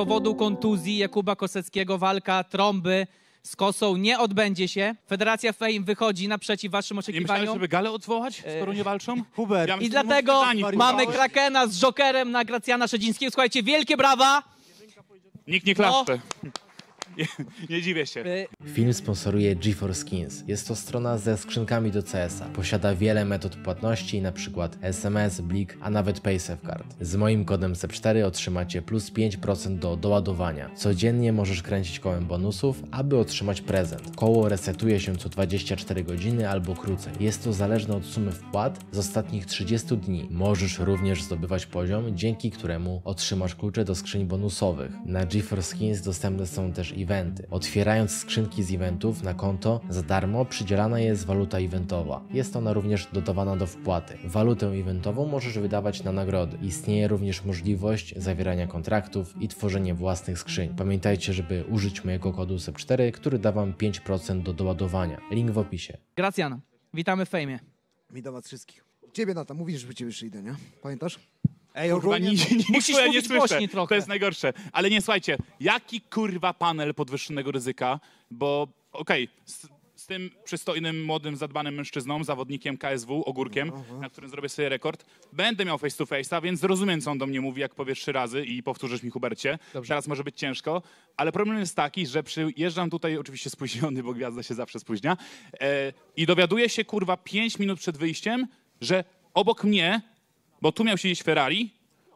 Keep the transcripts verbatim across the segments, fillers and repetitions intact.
powodu kontuzji Jakuba Koseckiego walka trąby z Kosą nie odbędzie się. Federacja Fame wychodzi naprzeciw waszym oczekiwaniom. Nie myślałeś, żeby galę odwołać, skoro nie walczą? Hubert. Ja I dlatego mamy Krakena z Jokerem na Gracjana Szedzińskiego. Słuchajcie, wielkie brawa! Nikt nie klaszcze. No. Nie, nie dziwię się. Film sponsoruje GeForce Skins. Jest to strona ze skrzynkami do C S a. Posiada wiele metod płatności, np. S M S, Blik, a nawet PaySafeCard. Z moim kodem S E P cztery otrzymacie plus pięć procent do doładowania. Codziennie możesz kręcić kołem bonusów, aby otrzymać prezent. Koło resetuje się co dwadzieścia cztery godziny albo krócej. Jest to zależne od sumy wpłat z ostatnich trzydziestu dni. Możesz również zdobywać poziom, dzięki któremu otrzymasz klucze do skrzyń bonusowych. Na GeForce Skins dostępne są też eventy. Otwierając skrzynki z eventów na konto za darmo przydzielana jest waluta eventowa. Jest ona również dodawana do wpłaty. Walutę eventową możesz wydawać na nagrody. Istnieje również możliwość zawierania kontraktów i tworzenia własnych skrzyń. Pamiętajcie, żeby użyć mojego kodu S E P cztery, który da wam pięć procent do doładowania. Link w opisie. Gracjan, witamy w Fejmie. Witam was wszystkich. Ciebie Nata, mówisz, że ciebie jeszcze idę, nie? Pamiętasz? Ej, kurwa, nie, nie, musisz nie mówić głośniej trochę. To jest najgorsze. Ale nie, słuchajcie, jaki kurwa panel podwyższonego ryzyka, bo okej, okay, z, z tym przystojnym, młodym, zadbanym mężczyzną, zawodnikiem K S W, Ogórkiem, uh-huh. na którym zrobię sobie rekord, będę miał face to face'a, więc zrozumiem, co on do mnie mówi, jak powiesz trzy razy i powtórzysz mi, Hubercie. Dobrze. Teraz może być ciężko, ale problem jest taki, że przyjeżdżam tutaj, oczywiście spóźniony, bo gwiazda się zawsze spóźnia, e, i dowiaduję się, kurwa, pięć minut przed wyjściem, że obok mnie, bo tu miał siedzieć Ferrari,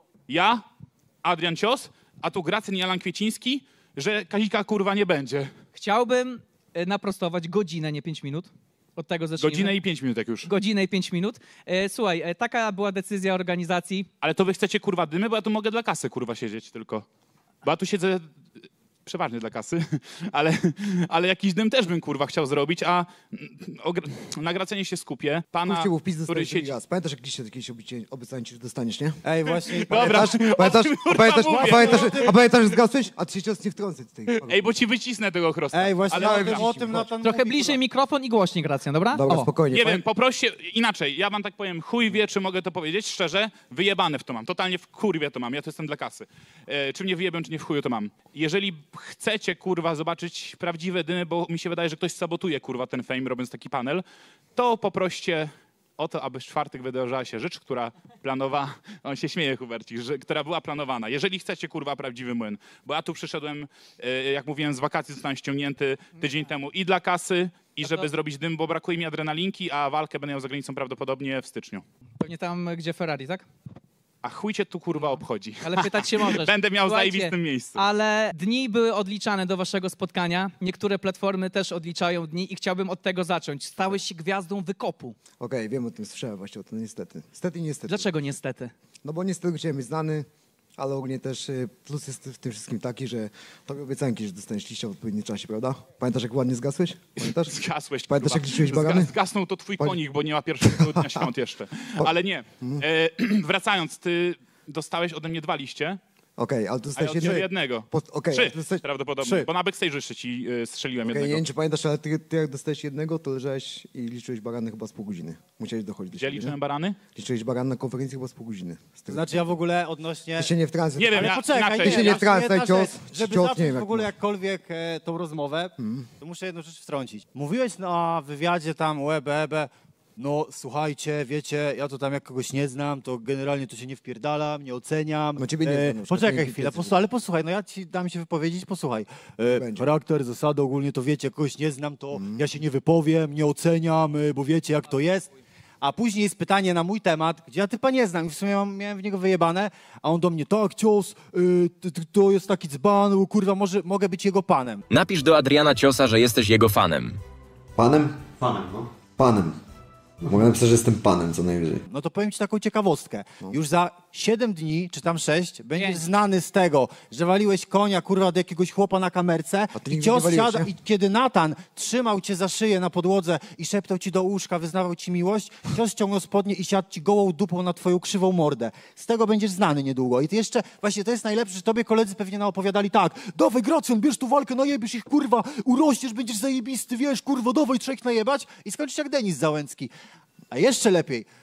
ja, Adrian Cios, a tu Gracjan i Alan Kwieciński, że Kazika kurwa nie będzie. Chciałbym naprostować godzinę, nie pięć minut. Od tego zacznijmy. Godzinę i pięć minut, jak już. Godzinę i pięć minut. Słuchaj, taka była decyzja organizacji. Ale to wy chcecie kurwa dymy, bo ja tu mogę dla kasy kurwa siedzieć tylko. Bo ja tu siedzę przeważnie dla kasy, ale, ale jakiś dym też bym kurwa chciał zrobić, a o, na Gracjanie się skupię. Pana, który siedzi... Pamiętasz, jak dzisiaj jakieś obiecanie ci, że dostaniesz, nie? Ej, właśnie. Dobra, pamiętasz, pamiętasz, pamiętasz, a pamiętasz, że zgasłeś? A ty się cios nie wtrącaj tutaj. Ej, bo ci wycisnę tego chrosta. Ej, właśnie, ale ale o tym Natan Trochę mówi, bliżej kurwa. mikrofon i głośniej, Gracjan, dobra? Dobra, o. spokojnie. Nie wiem, poproście inaczej. Ja wam tak powiem, chuj wie, czy mogę to powiedzieć szczerze, wyjebane w to mam. Totalnie w kurwie to mam. Ja to jestem dla kasy. E, czy mnie wyjebią, czy nie w chuju to mam. Jeżeli chcecie, kurwa, zobaczyć prawdziwe dymy, bo mi się wydaje, że ktoś sabotuje, kurwa, ten Fame, robiąc taki panel, to poproście o to, aby w czwartek wydarzyła się rzecz, która planowa... On się śmieje, Hubercik, że, która była planowana. Jeżeli chcecie, kurwa, prawdziwy młyn, bo ja tu przyszedłem, jak mówiłem, z wakacji zostałem ściągnięty tydzień temu i dla kasy, i żeby zrobić dym, bo brakuje mi adrenalinki, a walkę będę miał za granicą prawdopodobnie w styczniu. Pewnie tam, gdzie Ferrari, tak? A chuj cię tu kurwa obchodzi. Ale pytać się możesz. Będę miał Słuchajcie, zajebistym miejscu. Ale dni były odliczane do waszego spotkania. Niektóre platformy też odliczają dni i chciałbym od tego zacząć. Stałeś się gwiazdą wykopu. Okej, okay, wiem o tym, słyszałem właśnie o tym, niestety. Niestety i niestety. Dlaczego niestety? No bo niestety chciałem być znany, ale ogólnie też plus jest w tym wszystkim taki, że to obiecanki, że dostaniesz liścia w odpowiednim czasie, prawda? Pamiętasz, jak ładnie zgasłeś? Pamiętasz? Zgasłeś, Pamiętasz, jak liczyłeś bagany? Zgasnął to twój konik, bo nie ma pierwszego dnia świąt jeszcze. Ale nie. E, wracając, ty dostałeś ode mnie dwa liście. Okej, okay, ale to dostałeś jednego. jednego. Po, okay, Trzy dostałeś... prawdopodobnie, Trzy. bo na backstage jeszcze ci y, strzeliłem okay, jednego. Nie wiem, czy pamiętasz, ale ty, ty jak dostałeś jednego, to leżałeś i liczyłeś barany chyba z pół godziny. Musiałeś dochodzić do Gdzie siebie, liczyłem nie? barany? Liczyłeś barany na konferencji chyba z pół godziny. To znaczy ja w ogóle odnośnie... Ty się nie wtrącaj. Nie wiem, Ale ja poczekaj, inaczej. Ty się nie wtrącaj, jedna cios, rzecz, Żeby cios, zacząć nie wiem, w ogóle jak jakkolwiek e, tą rozmowę, hmm. to muszę jedną rzecz wtrącić. Mówiłeś na wywiadzie tam łe, be, be, no słuchajcie, wiecie, ja to tam jak kogoś nie znam, to generalnie to się nie wpierdalam, nie oceniam. No ciebie nie e, znam, Poczekaj nie chwilę, posłuchaj, ale posłuchaj, no ja ci dam się wypowiedzieć, posłuchaj. E, charakter, zasady, ogólnie to wiecie, kogoś nie znam, to mm. ja się nie wypowiem, nie oceniam, e, bo wiecie jak to jest. A później jest pytanie na mój temat, gdzie ja typa nie znam i w sumie mam, miałem w niego wyjebane, a on do mnie, tak, cios, y, to, to jest taki dzban, kurwa, może, mogę być jego panem. Napisz do Adriana Ciosa, że jesteś jego fanem. Panem? Panem, no. Panem. Mogę napisać, że jestem panem co najwyżej. No to powiem ci taką ciekawostkę. No. Już za siedem dni, czy tam sześć, będziesz Pięć. znany z tego, że waliłeś konia, kurwa, do jakiegoś chłopa na kamerce ty i nigdy cios nie waliłeś, siada, nie? i kiedy Natan trzymał cię za szyję na podłodze i szeptał ci do łóżka, wyznawał ci miłość, cios ściągnął spodnie i siadł ci gołą dupą na twoją krzywą mordę. Z tego będziesz znany niedługo. I ty jeszcze, właśnie to jest najlepsze, że tobie koledzy pewnie naopowiadali tak, dawaj Gracjan, bierz tu walkę, najebiesz ich, kurwa, urośniesz, będziesz zajebisty, wiesz, kurwa, dawaj, trzech najebać i skończysz jak Denis Załęcki. A jeszcze lepiej,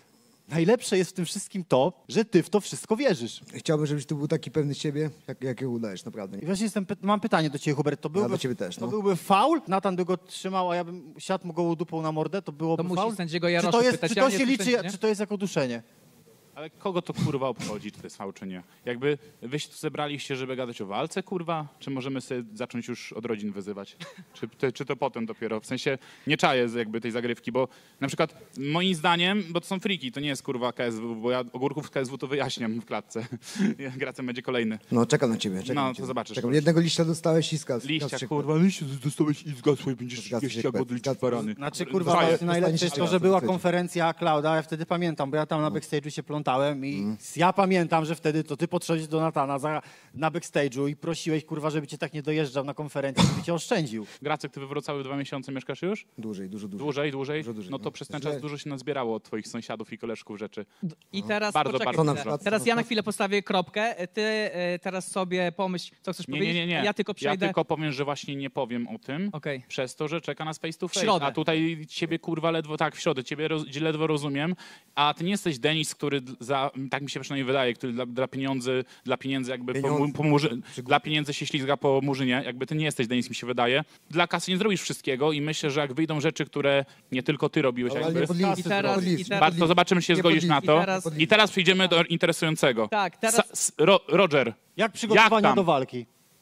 najlepsze jest w tym wszystkim to, że ty w to wszystko wierzysz. Chciałbym, żebyś tu był taki pewny siebie, jak, jakiego udajesz, naprawdę. I właśnie jestem, py- mam pytanie do ciebie, Hubert. To byłby, do ciebie też, to no. byłby faul? Natan by go trzymał, a ja bym siadł mu gołą dupą na mordę? To byłoby To musi faul? sędziego Czy Jarosza to, jest, pytać, czy ja to nie się jestem liczy, sędziem, czy to jest jako duszenie? Ale kogo to kurwa obchodzi, czy to jest fał, czy nie? Jakby wy się tu zebraliście, żeby gadać o walce, kurwa? Czy możemy sobie zacząć już od rodzin wyzywać? Czy, to- czy to potem dopiero? W sensie nie czaję z jakby tej zagrywki, bo na przykład moim zdaniem, bo to są friki, to nie jest kurwa K S W, bo ja ogórków z K S W to wyjaśniam w klatce. Gracem będzie kolejny. No, czekam na ciebie. Czekam No, na to ciebie. zobaczysz. Czekam. Jednego liścia dostałeś i zgasł. Liścia, zgasł się kurwa, liście dostałeś i zgasłeś, będziesz Zgasł jeść się jagody kłed. liczyć barany. Znaczy, kurwa, Faję. najlepsze najlepsze jest to, że była Słuchajcie. konferencja Klauda, ja wtedy pamiętam, bo ja tam na backstage'u się plątałem i ja pamiętam, że wtedy to ty podszedłeś do Natana za, na backstage'u i prosiłeś, kurwa, żeby cię tak nie dojeżdżał na konferencji, żeby cię oszczędził. Gracek, ty we Wrocławiu dwa miesiące mieszkasz już? Dłużej, dużo, dużo. Dłużej, dłużej? Dużo dłużej, No to no. przez ten Źle. czas dużo się nazbierało od twoich sąsiadów i koleżków rzeczy. I teraz, Bardzo, poczekaj bardzo chwilę. dużo. Teraz ja na chwilę postawię kropkę. Ty e, teraz sobie pomyśl, co chcesz Nie, powiedzieć. nie, nie, nie. Ja tylko przejdę. Ja tylko powiem, że właśnie nie powiem o tym, Okej. przez to, że czeka nas face to face. środę. A tutaj ciebie kurwa ledwo, tak, w środę, ciebie roz, ledwo rozumiem, a ty nie jesteś Denis, który d- za, tak mi się przynajmniej wydaje, który dla, dla pieniędzy, dla pieniędzy jakby po, Pieniądze. mu- po murzy, dla pieniędzy się ślizga po murzynie, jakby ty nie jesteś Denis, mi się wydaje. Dla kasy nie zrobisz wszystkiego i myślę, że jak wyjdą rzeczy, które nie tylko ty robiłeś Ale jakby, nie podliczysz. I teraz- i teraz- ba- to zobaczymy, czy się Nie zgodzisz na podliczysz. to. I teraz- I teraz przejdziemy do interesującego. Tak, teraz- Sa, s, ro, Roger, Jak przygotowania tam? do walki?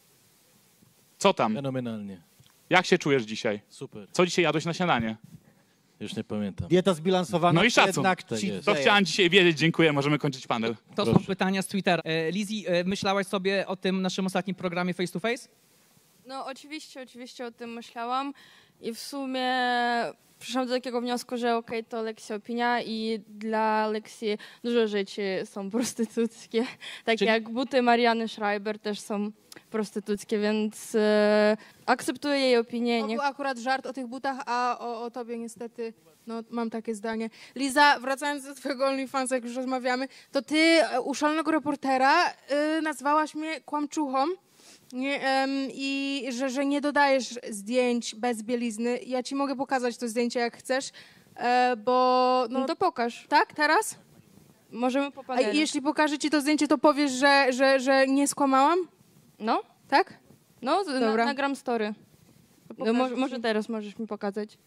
co tam? Fenomenalnie. Jak się czujesz dzisiaj? Super. Co dzisiaj jadłeś na śniadanie? Już nie pamiętam. Dieta zbilansowana, No i czy szacun. jednak Tak cheat jest. To day? chciałem dzisiaj wiedzieć, dziękuję, możemy kończyć panel. To są Proszę. pytania z Twittera. E, Lizzy, e, myślałaś sobie o tym naszym ostatnim programie Face to Face? No oczywiście, oczywiście o tym myślałam i w sumie przyszłam do takiego wniosku, że okej, to Lexi opinia i dla Lexi dużo rzeczy są prostytuckie, takie Czyli- jak buty Mariany Schreiber też są prostytuckie, więc e, akceptuję jej opinię. To Nie... był akurat żart o tych butach, a o, o tobie niestety no, mam takie zdanie. Liza, wracając do twojego OnlyFansa, jak już rozmawiamy, to ty e, u szalonego reportera y, nazwałaś mnie kłamczuchą nie, em, i że, że nie dodajesz zdjęć bez bielizny. Ja ci mogę pokazać to zdjęcie, jak chcesz, e, bo... No, No to pokaż. tak, teraz? Możemy po A panelu. jeśli pokażę ci to zdjęcie, to powiesz, że, że, że nie skłamałam? No, Tak? no, z- na, Dobra. nagram story. No, pokażę może, ci. może teraz możesz mi pokazać.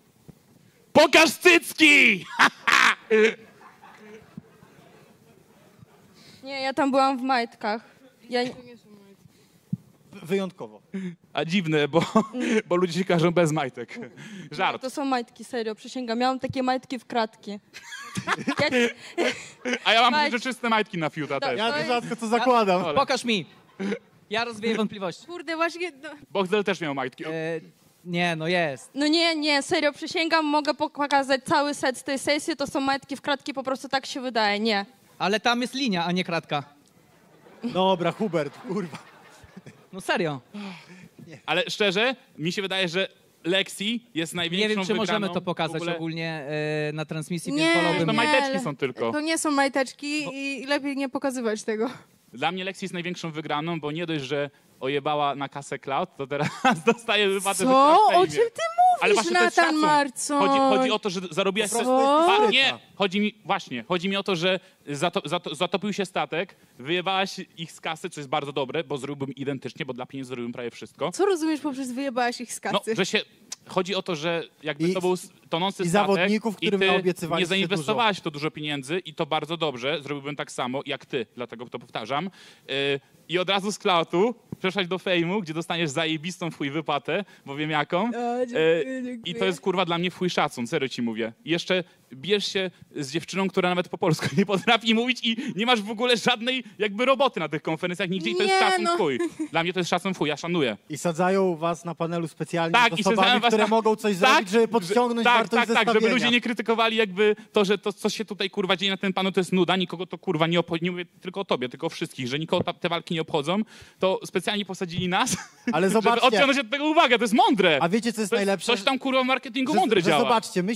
Pokaż cycki! Nie, ja tam byłam w majtkach. Ja nie... Wyjątkowo. A dziwne, bo, bo ludzie się każą bez majtek. Żart. To są majtki, serio, przysięgam. Miałam takie majtki w kratki. Ja, A ja mam Majtki. przeczyste majtki na fiuta też. Ja To to jest- rzadko to zakładam. Ale- Pokaż mi. Ja rozwieję wątpliwości. Kurde, właśnie... No. Boxdel też miał majtki. E, nie, no jest. no nie, nie, serio, przysięgam, mogę pokazać cały set z tej sesji, to są majtki w kratki, po prostu tak się wydaje, nie. Ale tam jest linia, a nie kratka. Dobra, Hubert, kurwa. No serio. Ale szczerze, mi się wydaje, że Lexi jest największą Nie wiem, czy możemy wygraną to w pokazać ogóle. ogólnie e, na transmisji, Nie, więc To wolałbym... nie. majteczki ale- są tylko. To nie są majteczki i lepiej nie pokazywać tego. Dla mnie Lexi jest największą wygraną, bo nie dość, że ojebała na kasę Cloud, to teraz dostaje wypłatę Co? za O fame. czym ty Ale mówisz, właśnie to jest Natan szacun. Marcoń? Chodzi, chodzi o to, że zarobiłaś... Po prostu Co? jest A, sprytna. nie, chodzi mi, właśnie, chodzi mi o to, że zato, zato, zatopił się statek, wyjebałaś ich z kasy, co jest bardzo dobre, bo zrobiłbym identycznie, bo dla pieniędzy zrobiłbym prawie wszystko. Co rozumiesz poprzez wyjebałaś ich z No, kasy? że się... Chodzi o to, że jakby I- to był s- tonący i statek zawodników, którym i ty naobiecywaliście nie zainwestowałaś w to dużo pieniędzy i to bardzo dobrze, zrobiłbym tak samo jak ty, dlatego to powtarzam. Yy, I od razu z Cloudu przeszłaś do Fejmu, gdzie dostaniesz zajebistą w chuj wypłatę, bo wiem jaką. A, dziękuję, Yy, dziękuję. I to jest kurwa dla mnie w chuj szacun, serio ci mówię. I jeszcze bierz się z dziewczyną, która nawet po polsku nie potrafi mówić i nie masz w ogóle żadnej jakby roboty na tych konferencjach nigdzie i to jest Nie, szacun no. w chuj. Dla mnie to jest szacun w chuj, ja szanuję. I sadzają was na panelu specjalnie Tak, z i osobami, sadzają was które na- mogą coś tak, zrobić, żeby podciągnąć tak, wartość tak, tak, zestawienia. żeby ludzie nie krytykowali jakby to, że to, co się tutaj kurwa dzieje na tym panu, to jest nuda, nikogo to kurwa nie obchodzi, nie mówię tylko o tobie, tylko o wszystkich, że nikogo ta, te walki nie obchodzą, to specjalnie posadzili nas, Ale żeby zobaczcie, odciągnąć od tego uwagę, to jest mądre. a wiecie co jest To jest najlepsze? coś tam kurwa w marketingu Że- mądre że działa. Zobaczcie, my się,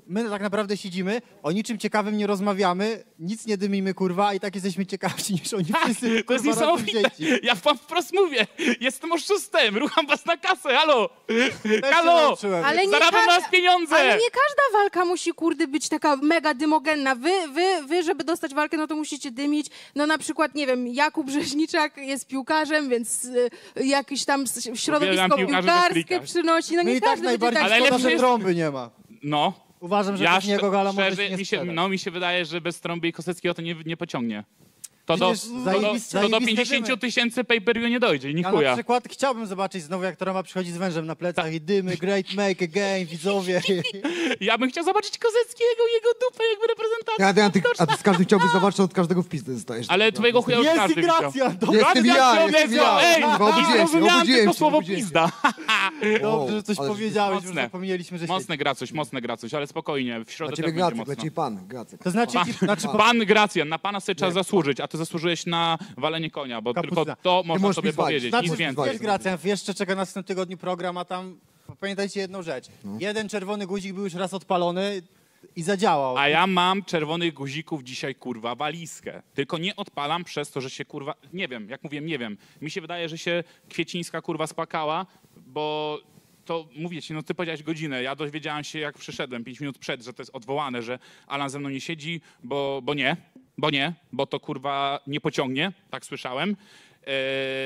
my tak naprawdę siedzimy, o niczym ciekawym nie rozmawiamy, nic nie dymimy, kurwa, i tak jesteśmy ciekawsi niż oni wszyscy, To jest kurwa, razem niesamowite. wzięci. Ja wam wprost mówię, jestem oszustem, rucham was na kasę, halo! Też się Halo! nauczyłem. Ale nie Zarabiam każda- nas pieniądze! Ale nie każda walka musi, kurde, być taka mega dymogenna. Wy, wy, wy, żeby dostać walkę, no to musicie dymić. No na przykład, nie wiem, Jakub Rzeźniczak jest piłkarzem, więc y, jakiś tam s- środowisko Uwielbiam piłkarzy piłkarskie Westryka. przynosi. No My nie i tak każdy będzie najbardziej tak... Ale szkoda, lepsze że jest- trąby nie ma. No. Uważam, że Ja bez niego gala może szczerze, się nie mi się, sprzedać. no mi się wydaje, że bez Trąby i Koseckiego to nie, nie pociągnie. To do, Przecież to do, zajebiste- to do zajebiste pięćdziesiąt dymy. tysięcy pay-per-view nie dojdzie, i Ja na chuja. przykład chciałbym zobaczyć znowu, jak Trąba przychodzi z wężem na plecach i dymy, great make again, widzowie. Ja bym chciał zobaczyć Kozeckiego, jego dupę, jakby reprezentacja. Ja, ty, a ty z każdym chciałbyś zobaczyć, od każdego w pizdę dostajesz. Ale twojego chuja już Jest każdy widział. Gracjan, to Jestem ja, Gracjan się jestem odezwał, ja. ej! Kurwa, obudziłem I się, zrozumiałem obudziłem tylko się, słowo obudziłem się. pizda. dobrze, że coś ale powiedziałeś, bo mocne. zapomnieliśmy, że Mocne Gracuś, mocne Gracuś, ale spokojnie, w środę Dla też ciebie będzie Gracek, mocno. dla ciebie pan, Gracek. To znaczy, Pan, ci, znaczy po, pan Gracjan, na pana sobie trzeba zasłużyć, a ty zasłużyłeś na walenie konia, bo Kapusta. tylko to można możesz sobie mi zwalić. powiedzieć, Znaczy, nic możesz mi więcej. zwalić. wiesz, Gracjan, jeszcze czeka nas w tym tygodniu program, a tam pamiętajcie jedną rzecz. Jeden czerwony guzik był już raz odpalony i zadziałał. A ja mam czerwonych guzików dzisiaj, kurwa, walizkę. Tylko nie odpalam przez to, że się, kurwa, nie wiem, jak mówię, nie wiem. Mi się wydaje, że się Kwiecińska, kurwa, spakała, bo to, mówię ci, no ty powiedziałeś godzinę, ja dowiedziałem się, jak przyszedłem, pięć minut przed, że to jest odwołane, że Alan ze mną nie siedzi, bo, bo nie, bo nie, bo to, kurwa, nie pociągnie, tak słyszałem. Eee,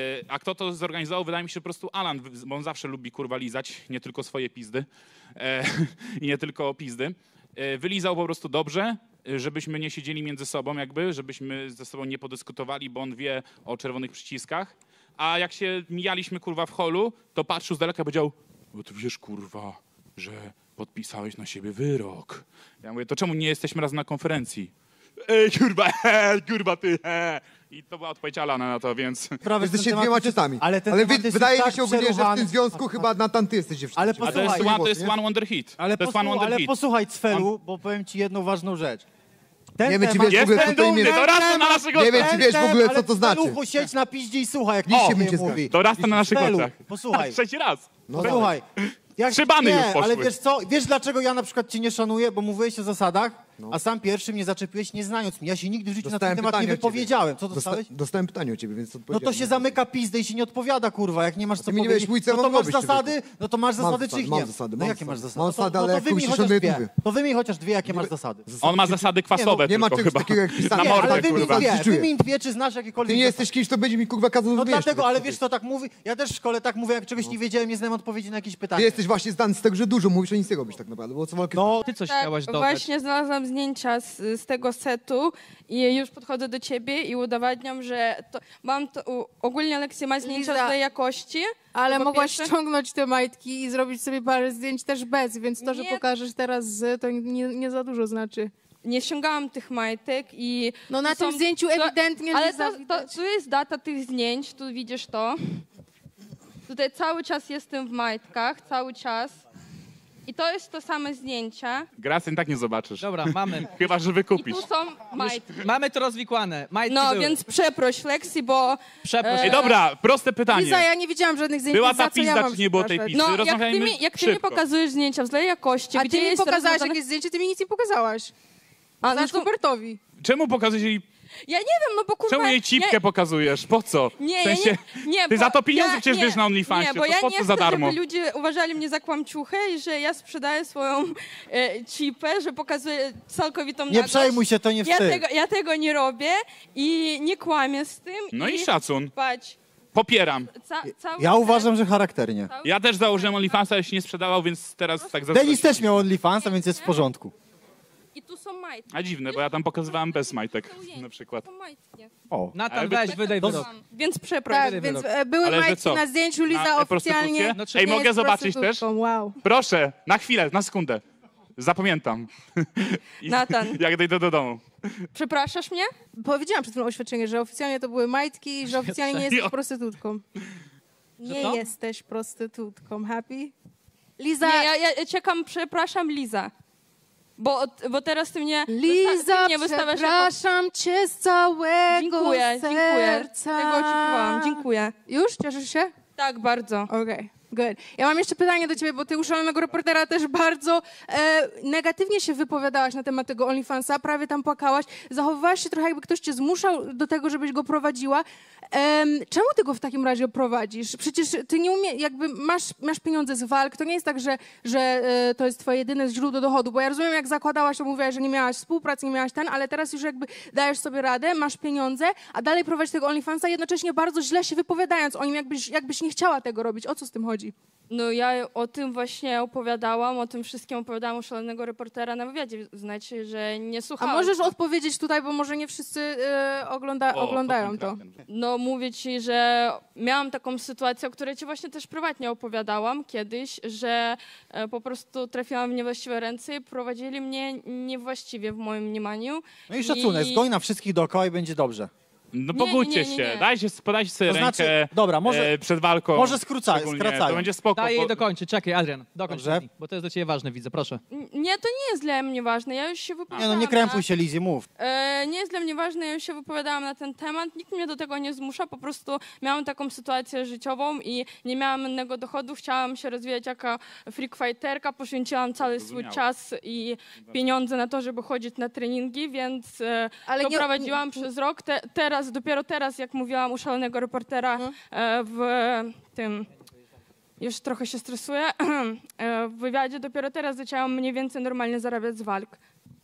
a kto to zorganizował? Wydaje mi się, że po prostu Alan, bo on zawsze lubi, kurwa, lizać, nie tylko swoje pizdy eee, i nie tylko pizdy. Eee, wylizał po prostu dobrze, żebyśmy nie siedzieli między sobą jakby, żebyśmy ze sobą nie podyskutowali, bo on wie o czerwonych przyciskach. A jak się mijaliśmy, kurwa, w holu, to patrzył z daleka i powiedział: bo ty wiesz, kurwa, że podpisałeś na siebie wyrok. Ja mówię: to czemu nie jesteśmy razem na konferencji? Ej, kurwa, he, kurwa, ty, he. I to była odpowiedź Alana na to, więc... Prawie Jesteście ten temat dwiema jest- ciotami. Ale, ten Ale temat wy, jest wydaje tak mi się ogólnie, że w przeruchany. tym związku chyba Natan, ty jesteś dziewczyną. Ale A to jest, Słuchaj, one, to jest one wonder hit. Ale, to jest posłuchaj, one wonder ale hit. posłuchaj, Cfelu, bo powiem ci jedną ważną rzecz. Ten Nie wiem, czy temat- wiesz w ogóle, co Jestem to imię... dumny, to raz to na naszych Nie wiem, oczach. czy wiesz w ogóle, co to Ale znaczy. Cfelu, siedź na piździe i słuchaj, jak Dziś o, się bym cię mówi. To raz to na naszych Cfelu, oczach. posłuchaj. Trzeci raz. No Słuchaj, jak, Trzy bany nie, już poszły. ale wiesz co, wiesz dlaczego ja na przykład cię nie szanuję, bo mówiłeś o zasadach, a sam pierwszy mnie zaczepiłeś nie znając mnie. Ja się nigdy w życiu na ten Dostałem temat nie pytanie od ciebie. wypowiedziałem. Co Dosta- dostałeś? Dostałem pytanie o ciebie, więc No odpowiedziałem. to się zamyka pizdę i się nie odpowiada, kurwa, jak nie masz co ty mi nie powiedzieć. będziesz mówić, co no ja to mam masz robić, zasady, człowieku. no to masz Mam zasady, zasady, czy ich mam nie? zasady, No mam jakie masz zasady. zasady? Mam No to- zasady, no ale to jak wymień komuś chociaż szanuje, dwie. to wie. To wymień chociaż dwie, jakie masz zasady. On ma zasady kwasowe Nie ma tylko czegoś chyba. takiego jak pisanie. Na Nie, mordę, ale wymień kurwa. dwie, Czuję. wymień dwie, czy znasz jakiekolwiek Ty nie zasady. jesteś kimś, kto będzie mi kurwa kazał No zrozumieć. dlatego, ale wiesz, co tak mówi? Ja też w szkole tak mówię, jak czegoś nie wiedziałem, nie znałem odpowiedzi na jakieś Ty pytanie. jesteś właśnie zdany z tego, że dużo mówisz, a nic nie robisz tak naprawdę, bo co walkę... No, Ty coś Tak, chciałaś dodać. właśnie znalazłam zdjęcia z, z tego setu i już podchodzę do ciebie i udowadniam, że to, mam to, u, ogólnie lekcje ma zdjęcia Liza, złej jakości. Ale po mogłaś pierwsze. ściągnąć te majtki i zrobić sobie parę zdjęć też bez, więc to, że Nie. pokażesz teraz z, to nie, nie za dużo znaczy. Nie ściągałam tych majtek i... No na to tym są- zdjęciu to- ewidentnie Ale Liza to, to, widać. tu jest data tych zdjęć, tu widzisz to. Tutaj cały czas jestem w majtkach, cały czas. I to jest to same zdjęcie. Gracjan tak nie zobaczysz. Dobra, mamy. Chyba, że I wykupisz. tu są majtki. Mamy to rozwikłane. Majtki No, były. więc przeproś Lexi, bo... Przeproś. Ej, dobra, proste pytanie. Liza, ja nie widziałam żadnych zdjęć, Była więc za ta co ja pizda, mam czy nie było tej przepraszać? pizdy? No, jak ty, Rozmawiajmy mi, jak ty mi szybko. pokazujesz zdjęcia w złej jakości, A gdzie ty mi jest pokazałaś rozwiązane- jakieś zdjęcie, ty mi nic nie pokazałaś. A, no Znasz to, Hubertowi. Czemu pokazujesz jej... ja nie wiem, no bo kurwa... Czemu jej cipkę ja, pokazujesz? Po co? Nie, w sensie, ja nie, nie, ty bo za to pieniądze ja, przecież nie, bierz na OnlyFansie, nie, bo to ja po nie co chcę, za darmo? żeby ludzie uważali mnie za kłamciuchę i że ja sprzedaję swoją e, chipę, że pokazuję całkowitą nie nagość. przejmuj się, to nie Ja wstyd. tego, ja tego nie robię i nie kłamię z tym. No i szacun. Patrz, Popieram. ca, cały Ja ten- uważam, że charakternie. cały Ja też założyłem OnlyFansa, ale się nie sprzedawał, więc teraz tak Denis zastosuję. też miał OnlyFansa, więc jest w porządku. I tu są majtki. A dziwne, bo ja tam pokazywałem bez majtek na przykład. To są majtki. O. Natan, Ale weź, wy- wydaj To- wyrok. Więc przeproś. Tak, Wyrok. więc e, były Ale że majtki co? na zdjęciu, Liza Na oficjalnie prostytucję? No, czy Ej, nie mogę jest zobaczyć też? prostytutką, Wow. Proszę, na chwilę, na sekundę. Zapamiętam. I- Natan. Jak dojdę do domu. Przepraszasz mnie? Powiedziałam przed chwilą oświadczenie, że oficjalnie to były majtki i że oficjalnie nie jesteś Jo. prostytutką. Nie co? jesteś prostytutką. Happy? Liza, Nie, ja, ja czekam, przepraszam, Liza. Bo, bo teraz ty mnie, wysta- Liza, ty mnie wystawiasz jako... przepraszam cię z całego Dziękuję, dziękuję. serca. Tego oczekiwałam, dziękuję. Już? Cieszysz się? Tak, bardzo. Okej. Good. Ja mam jeszcze pytanie do ciebie, bo ty u Szalonego Reportera też bardzo e, negatywnie się wypowiadałaś na temat tego OnlyFansa, prawie tam płakałaś, zachowywałaś się trochę jakby ktoś cię zmuszał do tego, żebyś go prowadziła. Em, czemu ty go w takim razie prowadzisz? Przecież ty nie umie, jakby masz, masz pieniądze z walk, to nie jest tak, że, że e, to jest twoje jedyne źródło dochodu, bo ja rozumiem, jak zakładałaś, to mówiłaś, że nie miałaś współpracy, nie miałaś ten, ale teraz już jakby dajesz sobie radę, masz pieniądze, a dalej prowadzisz tego OnlyFansa, jednocześnie bardzo źle się wypowiadając o nim, jakbyś, jakbyś nie chciała tego robić. O co z tym chodzi? No ja o tym właśnie opowiadałam, o tym wszystkim opowiadałam u Szalonego Reportera na wywiadzie. Znaczy, że nie A słuchałam. możesz odpowiedzieć tutaj, bo może nie wszyscy e, ogląda, O, oglądają to. potem No mówię ci, że miałam taką sytuację, o której ci właśnie też prywatnie opowiadałam kiedyś, że e, po prostu trafiłam w niewłaściwe ręce i prowadzili mnie niewłaściwie w moim mniemaniu. No i szacunek, I- zgoń na wszystkich dookoła i będzie dobrze. No Nie, pogódźcie nie, nie, się, nie. dajcie, podajcie sobie To znaczy- rękę dobra, może- e, przed walką. może skrócaj- szczególnie. skracając. To będzie spoko. Daj jej bo- dokończyć. Czekaj, Adrian, dokończ, Dobrze. Lizzy, bo to jest do ciebie ważne, widzę, proszę. N- Nie, to nie jest dla mnie ważne, ja już się Nie wypowiadałam. no, nie krępuj się, Lizie, mów. E, nie jest dla mnie ważne, ja już się wypowiadałam na ten temat, nikt mnie do tego nie zmusza, po prostu miałam taką sytuację życiową i nie miałam innego dochodu, chciałam się rozwijać jako freak fighterka, poświęciłam cały swój Zrozumiałe. czas i pieniądze na to, żeby chodzić na treningi, więc e, Ale to nie- prowadziłam nie- przez rok. Te, teraz, dopiero teraz, jak mówiłam u Szalonego Reportera Mhm. e, w tym... Już trochę się stresuję. E, W wywiadzie dopiero teraz zaczęłam mniej więcej normalnie zarabiać z walk.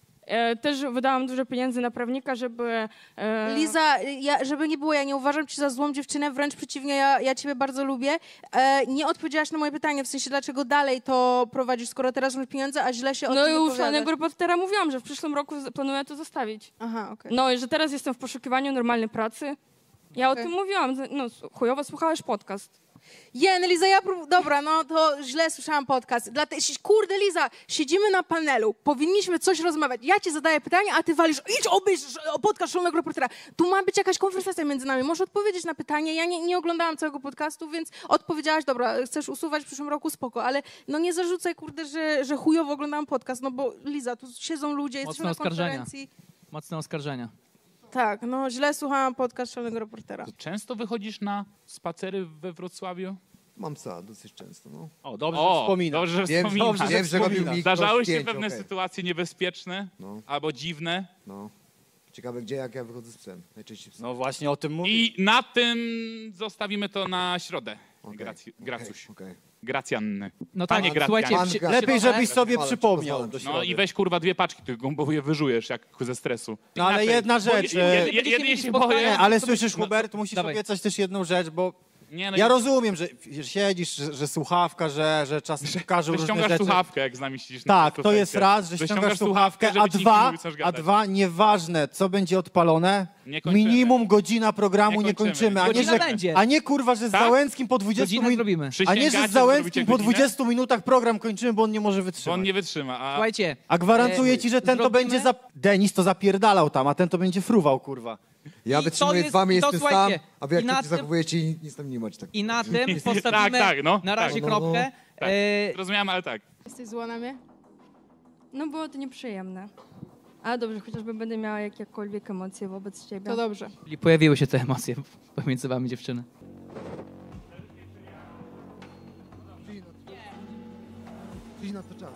E, Też wydałam dużo pieniędzy na prawnika, żeby... e, Liza, ja, żeby nie było, ja nie uważam cię za złą dziewczynę, wręcz przeciwnie, ja, ja ciebie bardzo lubię. E, nie odpowiedziałaś na moje pytanie, w sensie dlaczego dalej to prowadzisz, skoro teraz masz pieniądze, a źle się o No tym i u wypowiadasz. Szalonego Reportera mówiłam, że w przyszłym roku z- planuję to zostawić. Aha, okej. No i że teraz jestem w poszukiwaniu normalnej pracy. Ja Okej. o tym mówiłam. No chujowo słuchałeś podcast. Jen, Liza, ja prób... Dobra, no to źle słyszałam podcast. Dlate... Kurde, Liza, siedzimy na panelu, powinniśmy coś rozmawiać. Ja ci zadaję pytanie, a ty walisz, idź obejrz o podcast Szalonego Reportera. Tu ma być jakaś konwersacja między nami. Możesz odpowiedzieć na pytanie. Ja nie, nie oglądałam całego podcastu, więc odpowiedziałaś, dobra, chcesz usuwać w przyszłym roku, spoko, ale no nie zarzucaj, kurde, że, że chujowo oglądałam podcast, no bo Liza, tu siedzą ludzie, jesteśmy Mocne na oskarżenia. konferencji. Mocne oskarżenia. Tak, no źle słuchałam podcast Szalonego Reportera. Często wychodzisz na spacery we Wrocławiu? Mam psa dosyć często, no. O, dobrze, O, że wspomina. dobrze, że Wiem, wspominasz. dobrze, że wiem, że robił wspomina. mi Zdarzały się zdjęć, pewne okej. sytuacje niebezpieczne No. albo dziwne No. Ciekawe gdzie, jak ja wychodzę z psem. Najczęściej psem. No właśnie o tym mówię. i na tym zostawimy to na środę. Okej, Graci, okej, Gracuś. okej. Gracjanny. No tak, Panie Gracjan. słuchajcie, Pan przy- Gra- Lepiej, przy- żebyś sobie Pozwalam, przypomniał pozwalam. do No i środy. weź kurwa dwie paczki tylko, bo je wyżujesz jak ze stresu. No ale Inaczej, jedna bo rzecz, je- e, je- je- Będziecie Jedynie mieli się spotkania, boję... Nie, ale to słyszysz, no, Hubert, musisz dawaj. obiecać też jedną rzecz, bo Nie, no ja i- rozumiem, że że siedzisz, że, że słuchawka, że, że czasem każą różne Wyściągasz rzeczy. słuchawkę, jak z nami siedzisz na Tak, to dyskotece. jest raz, że ściągasz słuchawkę, a żeby ci dwa, nikt nie mówił, co a gadać. dwa, nieważne co będzie odpalone, Nie kończymy. minimum godzina programu Nie nie kończymy. kończymy, a nie, Godzina że, będzie. a nie kurwa, że z Tak? Załęckim po dwudziestu Godzinę minutach, zrobimy. a nie, że Przysięgacie, z że Załęckim zrobicie po godzinę? dwudziestu minutach program kończymy, bo on nie może Bo wytrzymać. on nie wytrzyma, a... Słuchajcie, A gwarantuję e, ci, że ten to zrobimy- będzie za... Denis to zapierdalał tam, a ten to będzie fruwał, kurwa. Ja I to wytrzymuję jest- z wami, i to jestem sam, słuchajcie, a wy jak i na się tym- zachowujecie i nic tam nie macie. Tak. i na tym Tak, postawimy tak, no, na razie tak. No, no, no. kropkę. Tak, E, rozumiałem, ale tak. Jesteś zła na mnie? No było to nieprzyjemne. Ale dobrze, chociażby będę miała jakiekolwiek emocje wobec ciebie. To dobrze. I pojawiły się te emocje pomiędzy wami, dziewczyny. Przyjdź na to czas.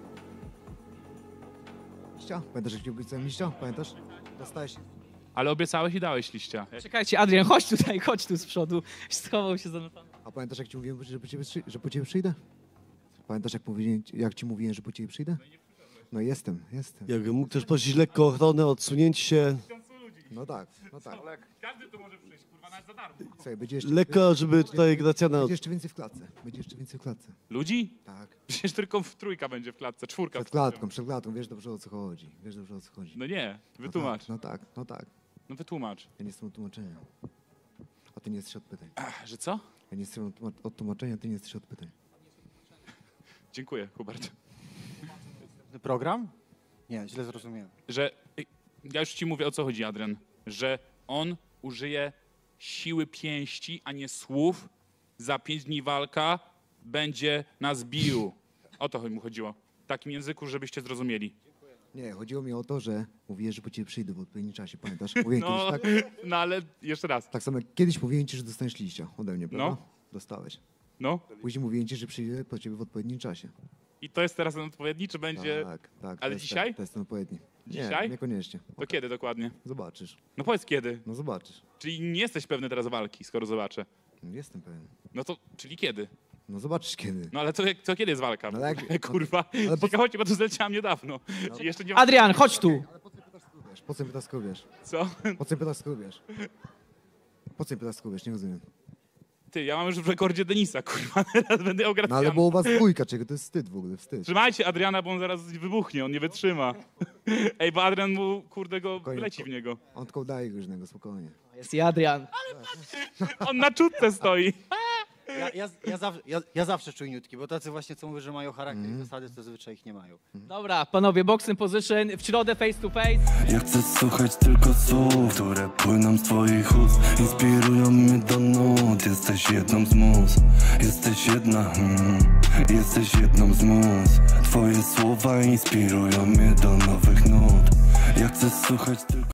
Liścia? Pamiętasz jak ci obiecałem liścia? Pamiętasz? Dostałeś się. Ale obiecałeś i dałeś liścia. Czekajcie, Adrian, chodź tutaj, chodź tu z przodu. Schował się za notami. A pamiętasz jak ci mówiłem, że po ciebie, przy- że po ciebie przyjdę? Pamiętasz jak, mówiłem, jak ci mówiłem, że po ciebie przyjdę? No jestem, jestem. Jak mógł też prosić lekko o ochronę, odsunięcie się, No tak, no tak. Każdy tu może przyjść, kurwa, nawet za darmo. Słuchaj, będzie jeszcze, lekko, żeby tutaj Gracjana... będzie jeszcze więcej w klatce. Będzie jeszcze więcej w klatce. Ludzi? Tak. Przecież tylko w trójka będzie w klatce, czwórka. Przed klatką, przed klatką. Wiesz dobrze o co chodzi. Wiesz dobrze o co chodzi. No nie, No wytłumacz. tak, no tak, no tak. No wytłumacz. Ja nie jestem od tłumaczenia. A ty nie jesteś od pytań. Ach, że co? Ja nie jestem od tłuma- od tłumaczenia, ty nie jesteś od pytań. Dziękuję, Hubert. Program? Nie, źle zrozumiałem. Że y, ja już ci mówię, o co chodzi, Adrian. Że on użyje siły pięści, a nie słów. Za pięć dni walka będzie nas bił. O to mu chodziło. W takim języku, żebyście zrozumieli. Nie, chodziło mi o to, że mówiłeś, że po ciebie przyjdę w odpowiednim czasie, pamiętasz? Mówiłem No, kiedyś tak. no ale jeszcze raz. Tak samo jak kiedyś mówiłem ci, że dostaniesz liścia ode mnie, prawda? No. Dostałeś. No. Później mówiłem ci, że przyjdę po ciebie w odpowiednim czasie. I to jest teraz ten odpowiedni, czy będzie... Tak, tak. Ale to jest dzisiaj? Ten, to jest ten odpowiedni. Dzisiaj? Nie, niekoniecznie. To kiedy dokładnie? Zobaczysz. No powiedz kiedy. No zobaczysz. Czyli nie jesteś pewny teraz walki, skoro zobaczę. Jestem pewien. No to, czyli kiedy? No zobaczysz kiedy. No ale to, jak- to kiedy jest walka? No ale jak- Kurwa, ale po- ciekawości, bo to zleciałam niedawno. Czyli jeszcze nie... Adrian, chodź tu. Wiesz, po co mi pytasz, skoro wiesz? Co? Po co mi pytasz, skoro wiesz? Po co mi pytasz, skoro wiesz? Nie rozumiem. Ty, ja mam już w rekordzie Denisa, kurwa, teraz będę No ogracjany. ale było u was dwójka, czego to jest wstyd w ogóle, wstyd. Trzymajcie Adriana, bo on zaraz wybuchnie, on nie wytrzyma. Ej, bo Adrian mu, kurde, go Spokojnie, leci w niego. On tylko daje różnego, spokojnie. Jest i Adrian. On na czutce stoi. Ja, ja, ja, zawsze, ja, ja zawsze czujniutki, bo tacy właśnie, co mówię, że mają charakter i zasady, to zazwyczaj ich nie mają. Dobra, panowie, boxing position, w środę face to face. Ja chcę słuchać tylko słów, które płyną z twoich ust. Inspirują mnie do nut. Jesteś jedną z mus. Jesteś jedna, hmm. Jesteś jedną z mus. Twoje słowa inspirują mnie do nowych nut. Ja chcę słuchać tylko